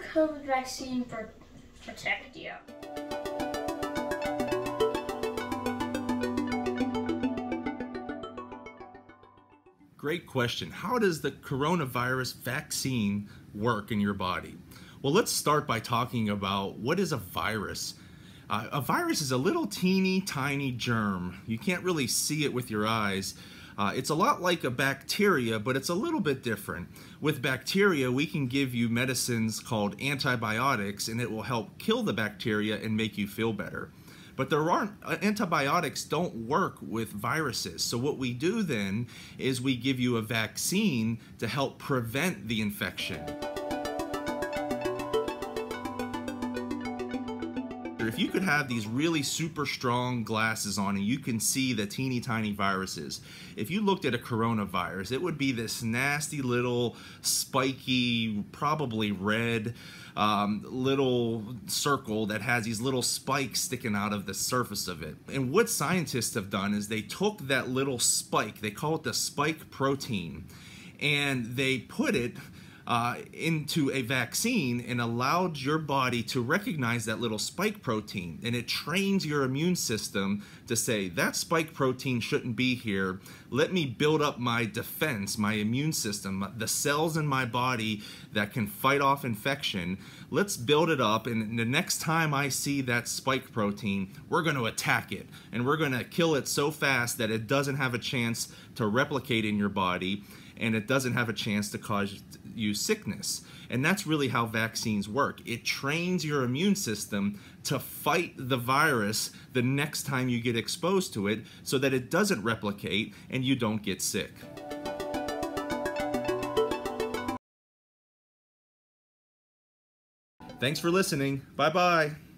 COVID vaccine protect you? Great question. How does the coronavirus vaccine work in your body? Well, let's start by talking about what is a virus. A virus is a little teeny tiny germ. You can't really see it with your eyes. It's a lot like a bacteria, but it's a little bit different. With bacteria, we can give you medicines called antibiotics, and it will help kill the bacteria and make you feel better. But antibiotics don't work with viruses. So what we do then is we give you a vaccine to help prevent the infection. If you could have these really super strong glasses on and you can see the teeny tiny viruses, if you looked at a coronavirus, it would be this nasty little spiky, probably red, little circle that has these little spikes sticking out of the surface of it. And what scientists have done is they took that little spike, they call it the spike protein, and they put it into a vaccine and allowed your body to recognize that little spike protein, and it trains your immune system to say that spike protein shouldn't be here. Let me build up my defense, my immune system, the cells in my body that can fight off infection. Let's build it up, and the next time I see that spike protein, we're going to attack it, and we're going to kill it so fast that it doesn't have a chance to replicate in your body, and it doesn't have a chance to cause you sickness. And that's really how vaccines work. It trains your immune system to fight the virus the next time you get exposed to it so that it doesn't replicate and you don't get sick. Thanks for listening. Bye-bye.